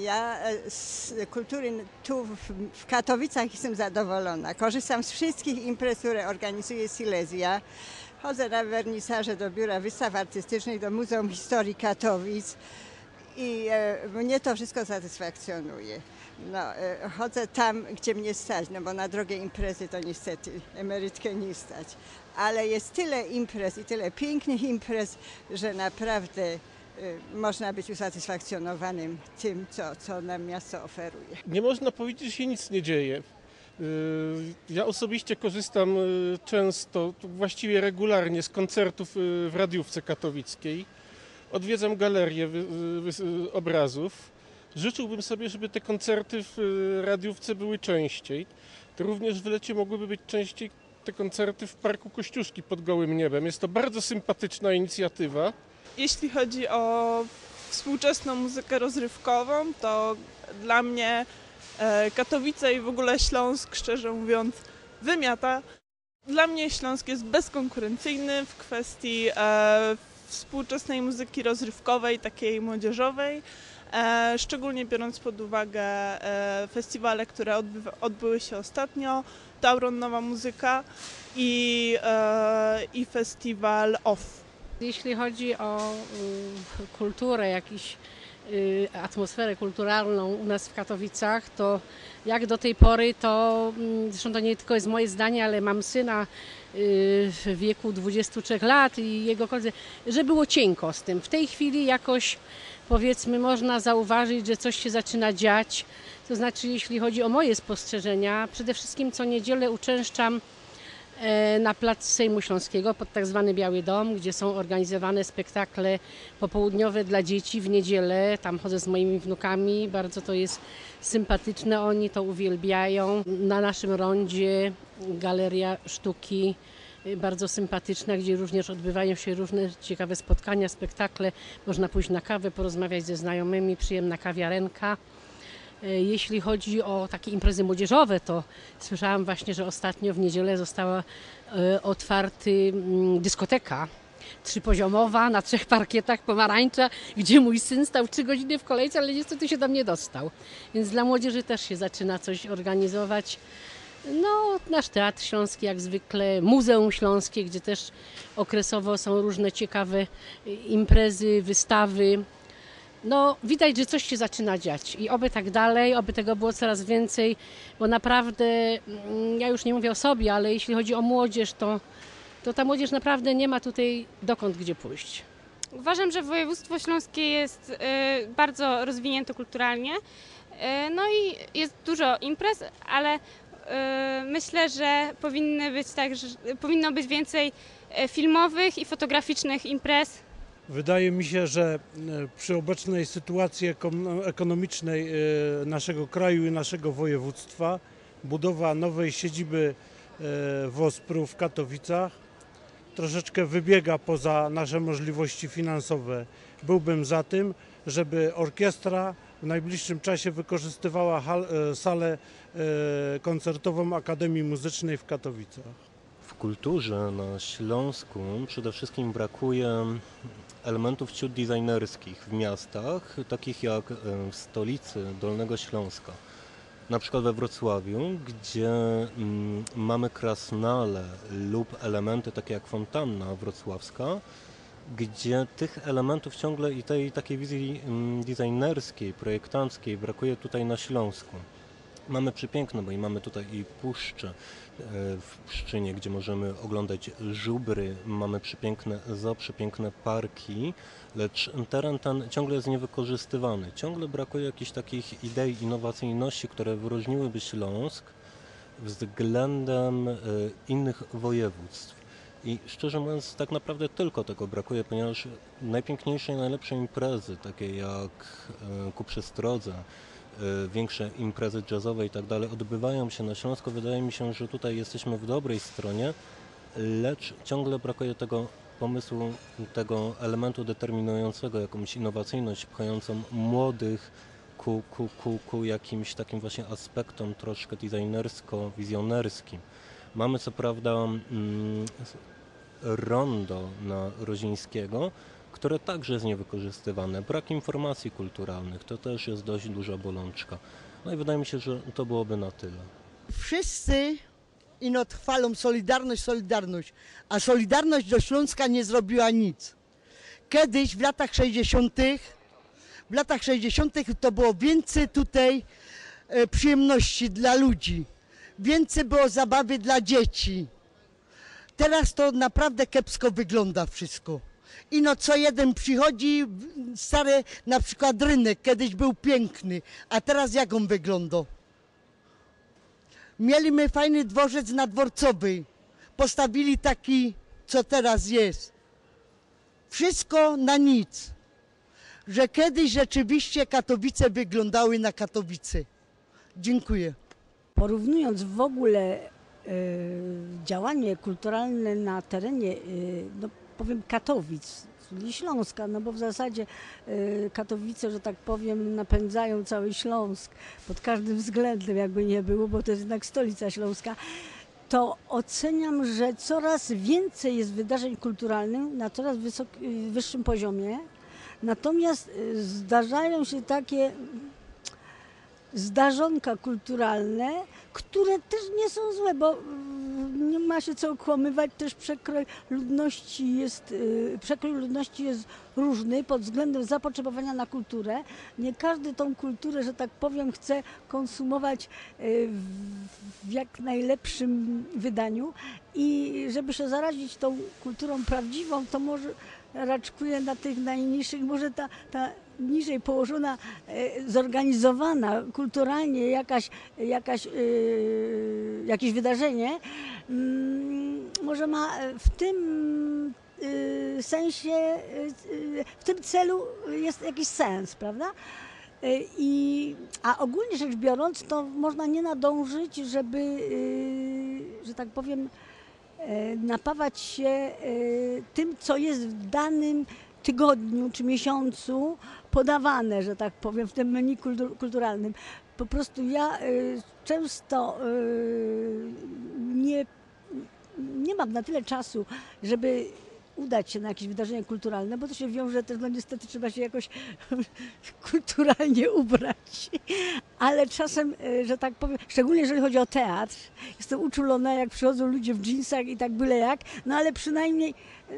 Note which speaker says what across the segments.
Speaker 1: Ja z kultury tu w Katowicach jestem zadowolona. Korzystam z wszystkich imprez, które organizuje Silesia. Chodzę na wernisaże do Biura Wystaw Artystycznych, do Muzeum Historii Katowic i mnie to wszystko satysfakcjonuje. No, chodzę tam, gdzie mnie stać, no bo na drogie imprezy to niestety emerytkę nie stać. Ale jest tyle imprez i tyle pięknych imprez, że naprawdę można być usatysfakcjonowanym tym, co nam miasto oferuje.
Speaker 2: Nie można powiedzieć, że się nic nie dzieje. Ja osobiście korzystam często, właściwie regularnie z koncertów w Radiówce Katowickiej. Odwiedzam galerię obrazów. Życzyłbym sobie, żeby te koncerty w Radiówce były częściej. To również w lecie mogłyby być częściej te koncerty w Parku Kościuszki pod gołym niebem. Jest to bardzo sympatyczna inicjatywa.
Speaker 3: Jeśli chodzi o współczesną muzykę rozrywkową, to dla mnie Katowice i w ogóle Śląsk, szczerze mówiąc, wymiata. Dla mnie Śląsk jest bezkonkurencyjny w kwestii współczesnej muzyki rozrywkowej, takiej młodzieżowej, szczególnie biorąc pod uwagę festiwale, które odbyły się ostatnio, Tauron Nowa Muzyka i festiwal OFF.
Speaker 4: Jeśli chodzi o kulturę, atmosferę kulturalną u nas w Katowicach, to jak do tej pory, to zresztą to nie tylko jest moje zdanie, ale mam syna w wieku 23 lat i jego koledzy, że było cienko z tym. W tej chwili jakoś, powiedzmy, można zauważyć, że coś się zaczyna dziać. To znaczy, jeśli chodzi o moje spostrzeżenia, przede wszystkim co niedzielę uczęszczam na plac Sejmu Śląskiego pod tak zwany Biały Dom, gdzie są organizowane spektakle popołudniowe dla dzieci w niedzielę. Tam chodzę z moimi wnukami, bardzo to jest sympatyczne, oni to uwielbiają. Na naszym rondzie Galeria Sztuki, bardzo sympatyczna, gdzie również odbywają się różne ciekawe spotkania, spektakle. Można pójść na kawę, porozmawiać ze znajomymi, przyjemna kawiarenka. Jeśli chodzi o takie imprezy młodzieżowe, to słyszałam właśnie, że ostatnio w niedzielę została otwarta dyskoteka trzypoziomowa na 3 parkietach pomarańcza, gdzie mój syn stał 3 godziny w kolejce, ale niestety się tam nie dostał. Więc dla młodzieży też się zaczyna coś organizować. No, nasz Teatr Śląski jak zwykle, Muzeum Śląskie, gdzie też okresowo są różne ciekawe imprezy, wystawy. No, widać, że coś się zaczyna dziać i oby tak dalej, oby tego było coraz więcej, bo naprawdę, ja już nie mówię o sobie, ale jeśli chodzi o młodzież, to ta młodzież naprawdę nie ma tutaj dokąd gdzie pójść.
Speaker 5: Uważam, że województwo śląskie jest bardzo rozwinięte kulturalnie, no i jest dużo imprez, ale myślę, że powinno być więcej filmowych i fotograficznych imprez.
Speaker 6: Wydaje mi się, że przy obecnej sytuacji ekonomicznej naszego kraju i naszego województwa budowa nowej siedziby WOSPR-u w Katowicach troszeczkę wybiega poza nasze możliwości finansowe. Byłbym za tym, żeby orkiestra w najbliższym czasie wykorzystywała salę koncertową Akademii Muzycznej w Katowicach.
Speaker 7: W kulturze na Śląsku przede wszystkim brakuje elementów ciut designerskich w miastach, takich jak w stolicy Dolnego Śląska. Na przykład we Wrocławiu, gdzie mamy krasnale lub elementy takie jak fontanna wrocławska, gdzie tych elementów ciągle i tej takiej wizji designerskiej, projektanckiej brakuje tutaj na Śląsku. Mamy przepiękne, bo i mamy tutaj i puszcze w Pszczynie, gdzie możemy oglądać żubry, mamy przepiękne parki, lecz teren ten ciągle jest niewykorzystywany. Ciągle brakuje jakichś takich idei innowacyjności, które wyróżniłyby Śląsk względem innych województw. I szczerze mówiąc, tak naprawdę tylko tego brakuje, ponieważ najpiękniejsze i najlepsze imprezy, takie jak Ku Przestrodze, większe imprezy jazzowe i tak dalej, odbywają się na Śląsku. Wydaje mi się, że tutaj jesteśmy w dobrej stronie, lecz ciągle brakuje tego pomysłu, tego elementu determinującego jakąś innowacyjność, pchającą młodych ku jakimś takim właśnie aspektom troszkę designersko-wizjonerskim. Mamy co prawda rondo na Rozińskiego, które także jest niewykorzystywane. Brak informacji kulturalnych to też jest dość duża bolączka. No i wydaje mi się, że to byłoby na tyle.
Speaker 8: Wszyscy ino chwalą Solidarność, Solidarność, a Solidarność do Śląska nie zrobiła nic. Kiedyś w latach 60. to było więcej tutaj przyjemności dla ludzi, więcej było zabawy dla dzieci. Teraz to naprawdę kiepsko wygląda wszystko. Ino co jeden przychodzi, stary na przykład rynek kiedyś był piękny, a teraz jak on wygląda? Mieliśmy fajny dworzec nadworcowy, postawili taki, co teraz jest. Wszystko na nic. Że kiedyś rzeczywiście Katowice wyglądały na Katowice. Dziękuję.
Speaker 9: Porównując w ogóle działanie kulturalne na terenie, no powiem Katowic, czyli Śląska, no bo w zasadzie Katowice, że tak powiem, napędzają cały Śląsk pod każdym względem, jakby nie było, bo to jest jednak stolica śląska, to oceniam, że coraz więcej jest wydarzeń kulturalnych na coraz wyższym poziomie, natomiast zdarzają się takie zdarzonka kulturalne, które też nie są złe, bo nie ma się co okłamywać, też przekrój ludności jest różny pod względem zapotrzebowania na kulturę. Nie każdy tą kulturę, że tak powiem, chce konsumować w jak najlepszym wydaniu i żeby się zarazić tą kulturą prawdziwą, to może raczkuje na tych najniższych, może ta niżej położona, zorganizowana kulturalnie jakieś wydarzenie, może ma w tym sensie, w tym celu jest jakiś sens, prawda? A ogólnie rzecz biorąc, to można nie nadążyć, żeby, że tak powiem, napawać się tym, co jest w danym tygodniu czy miesiącu podawane, że tak powiem, w tym menu kulturalnym. Po prostu ja często nie mam na tyle czasu, żeby udać się na jakieś wydarzenie kulturalne, bo to się wiąże też, no niestety trzeba się jakoś kulturalnie ubrać. Ale czasem, że tak powiem, szczególnie jeżeli chodzi o teatr, jestem uczulona, jak przychodzą ludzie w dżinsach i tak byle jak, no ale przynajmniej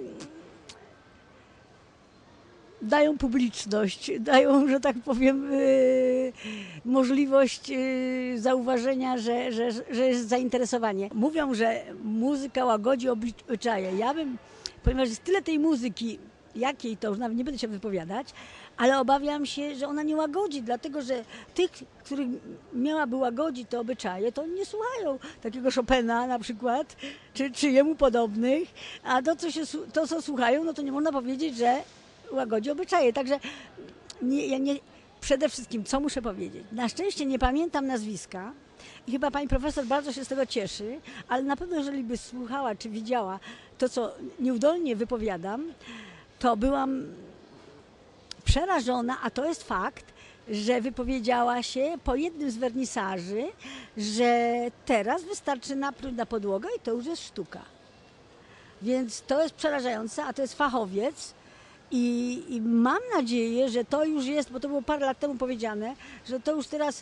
Speaker 9: dają publiczność, dają, że tak powiem, możliwość zauważenia, że jest zainteresowanie. Mówią, że muzyka łagodzi obyczaje. Ponieważ jest tyle tej muzyki, jakiej to już nawet nie będę się wypowiadać, ale obawiam się, że ona nie łagodzi, dlatego że tych, których miałaby łagodzić te obyczaje, to nie słuchają takiego Chopina na przykład, czy jemu podobnych, a to, co słuchają, no to nie można powiedzieć, że łagodzi obyczaje. Także przede wszystkim, co muszę powiedzieć, na szczęście nie pamiętam nazwiska i chyba pani profesor bardzo się z tego cieszy, ale na pewno jeżeli by słuchała czy widziała to, co nieudolnie wypowiadam, to byłam przerażona, a to jest fakt, że wypowiedziała się po jednym z wernisaży, że teraz wystarczy napluć na podłogę i to już jest sztuka. Więc to jest przerażające, a to jest fachowiec. I mam nadzieję, że to już jest, bo to było parę lat temu powiedziane, że to już teraz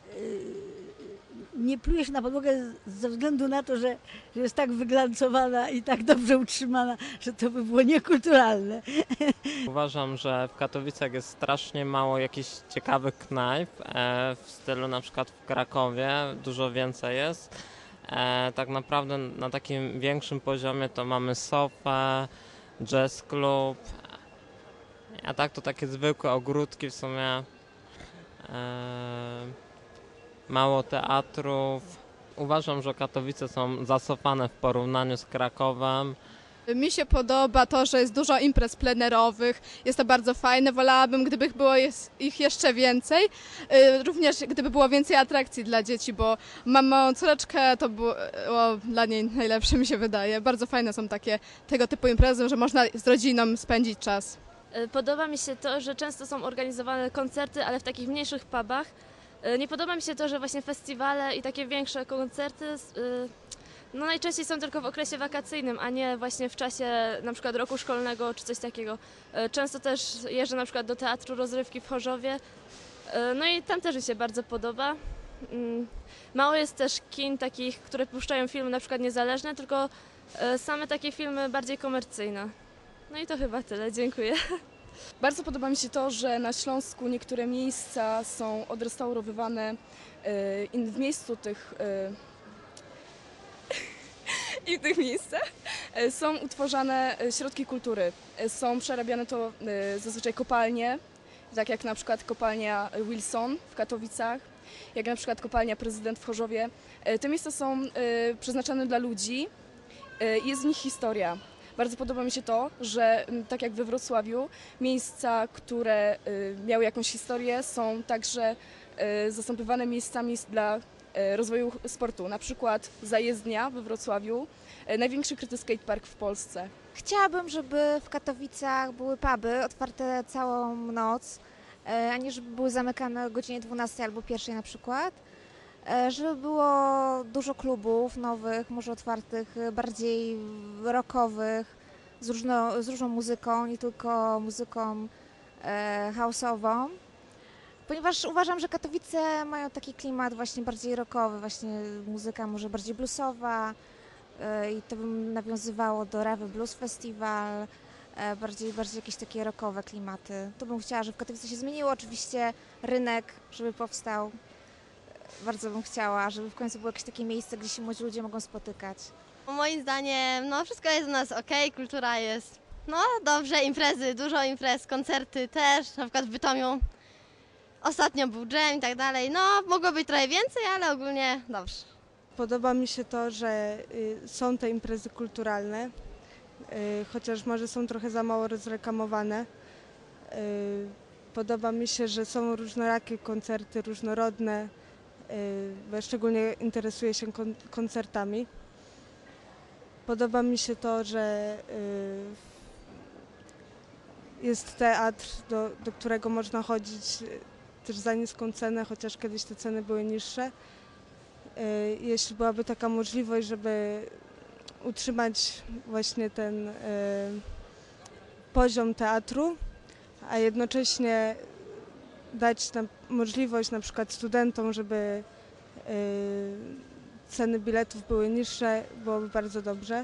Speaker 9: nie pluje się na podłogę ze względu na to, że jest tak wyglancowana i tak dobrze utrzymana, że to by było niekulturalne.
Speaker 10: Uważam, że w Katowicach jest strasznie mało jakichś ciekawych knajp, w stylu na przykład w Krakowie dużo więcej jest. Tak naprawdę na takim większym poziomie to mamy Sofę, Jazz Club, a tak to takie zwykłe ogródki w sumie, mało teatrów. Uważam, że Katowice są zacofane w porównaniu z Krakowem.
Speaker 11: Mi się podoba to, że jest dużo imprez plenerowych, jest to bardzo fajne, wolałabym, gdyby było ich jeszcze więcej, również gdyby było więcej atrakcji dla dzieci, bo mam małą córeczkę, to było dla niej najlepsze, mi się wydaje. Bardzo fajne są tego typu imprezy, że można z rodziną spędzić czas.
Speaker 12: Podoba mi się to, że często są organizowane koncerty, ale w takich mniejszych pubach. Nie podoba mi się to, że właśnie festiwale i takie większe koncerty No najczęściej są tylko w okresie wakacyjnym, a nie właśnie w czasie na przykład roku szkolnego czy coś takiego. Często też jeżdżę na przykład do Teatru Rozrywki w Chorzowie, no i tam też mi się bardzo podoba. Mało jest też kin takich, które puszczają filmy na przykład niezależne, tylko same takie filmy bardziej komercyjne. No i to chyba tyle, dziękuję.
Speaker 13: Bardzo podoba mi się to, że na Śląsku niektóre miejsca są odrestaurowywane i w miejscu tych i w tych miejscach są utworzone środki kultury. Są przerabiane to zazwyczaj kopalnie, tak jak na przykład kopalnia Wilson w Katowicach, jak na przykład kopalnia Prezydent w Chorzowie. Te miejsca są przeznaczone dla ludzi i jest w nich historia. Bardzo podoba mi się to, że tak jak we Wrocławiu, miejsca, które miały jakąś historię, są także zastępowane miejscami dla rozwoju sportu. Na przykład zajezdnia we Wrocławiu, największy kryty skatepark w Polsce.
Speaker 14: Chciałabym, żeby w Katowicach były puby otwarte całą noc, a nie żeby były zamykane o godzinie 12 albo 1 na przykład. Żeby było dużo klubów nowych, może otwartych, bardziej rockowych, z różną muzyką, nie tylko muzyką house'ową. Ponieważ uważam, że Katowice mają taki klimat właśnie bardziej rockowy, właśnie muzyka może bardziej bluesowa i to bym nawiązywało do Rawy Blues Festival, bardziej jakieś takie rockowe klimaty. To bym chciała, żeby w Katowicach się zmieniło. Oczywiście rynek, żeby powstał. Bardzo bym chciała, żeby w końcu było jakieś takie miejsce, gdzie się młodzi ludzie mogą spotykać.
Speaker 15: Moim zdaniem, no wszystko jest u nas okej, kultura jest, no dobrze, imprezy, dużo imprez, koncerty też, na przykład w Bytomiu. Ostatnio był dżem i tak dalej, no mogło być trochę więcej, ale ogólnie dobrze.
Speaker 16: Podoba mi się to, że są te imprezy kulturalne, chociaż może są trochę za mało rozreklamowane. Podoba mi się, że są różnorakie koncerty, różnorodne, bo ja szczególnie interesuję się koncertami. Podoba mi się to, że jest teatr, do którego można chodzić też za niską cenę, chociaż kiedyś te ceny były niższe. Jeśli byłaby taka możliwość, żeby utrzymać właśnie ten poziom teatru, a jednocześnie dać możliwość na przykład studentom, żeby ceny biletów były niższe, byłoby bardzo dobrze.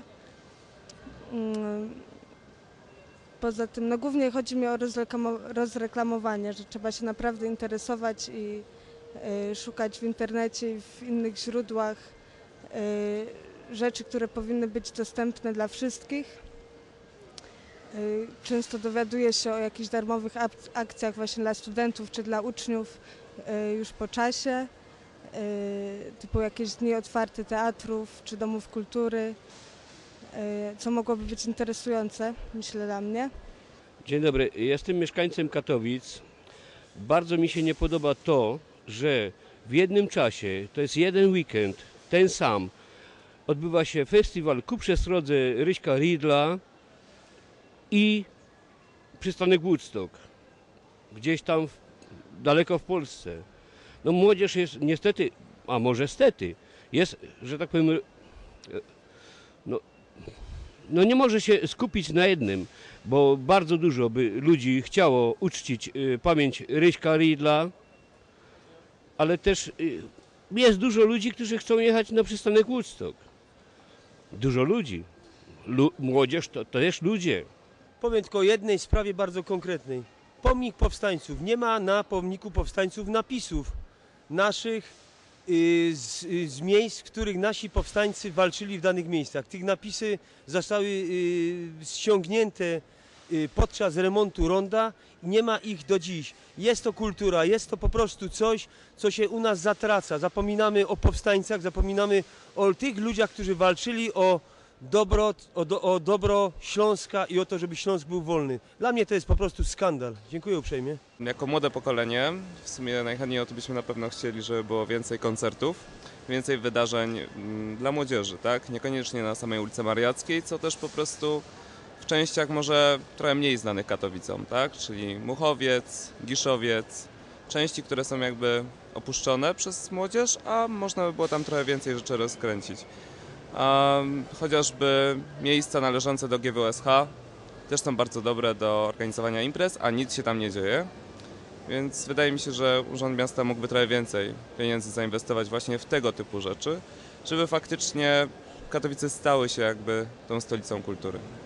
Speaker 16: Poza tym, no głównie chodzi mi o rozreklamowanie, że trzeba się naprawdę interesować i szukać w internecie i w innych źródłach rzeczy, które powinny być dostępne dla wszystkich. Często dowiaduję się o jakichś darmowych akcjach właśnie dla studentów czy dla uczniów już po czasie, typu jakieś dni otwarte teatrów czy domów kultury, co mogłoby być interesujące, myślę, dla mnie.
Speaker 17: Dzień dobry, jestem mieszkańcem Katowic. Bardzo mi się nie podoba to, że w jednym czasie, to jest jeden weekend, ten sam, odbywa się festiwal ku przestrodze Ryśka Ridla i przystanek Woodstock, gdzieś tam daleko w Polsce. No młodzież jest niestety, a może stety, jest, że tak powiem, no nie może się skupić na jednym, bo bardzo dużo by ludzi chciało uczcić pamięć Ryśka Ridla, ale też jest dużo ludzi, którzy chcą jechać na przystanek Woodstock. Dużo ludzi. Młodzież to też ludzie.
Speaker 18: Powiem tylko o jednej sprawie bardzo konkretnej. Pomnik powstańców. Nie ma na pomniku powstańców napisów naszych z miejsc, w których nasi powstańcy walczyli w danych miejscach. Tych napisy zostały ściągnięte podczas remontu ronda i nie ma ich do dziś. Jest to kultura, jest to po prostu coś, co się u nas zatraca. Zapominamy o powstańcach, zapominamy o tych ludziach, którzy walczyli o dobro Śląska i o to, żeby Śląsk był wolny. Dla mnie to jest po prostu skandal. Dziękuję uprzejmie.
Speaker 19: Jako młode pokolenie w sumie najchętniej o to byśmy na pewno chcieli, żeby było więcej koncertów, więcej wydarzeń dla młodzieży, tak? Niekoniecznie na samej ulicy Mariackiej, co też po prostu w częściach może trochę mniej znanych Katowicom, tak? Czyli Muchowiec, Giszowiec, części, które są jakby opuszczone przez młodzież, a można by było tam trochę więcej rzeczy rozkręcić. A chociażby miejsca należące do GWSH też są bardzo dobre do organizowania imprez, a nic się tam nie dzieje. Więc wydaje mi się, że Urząd Miasta mógłby trochę więcej pieniędzy zainwestować właśnie w tego typu rzeczy, żeby faktycznie Katowice stały się jakby tą stolicą kultury.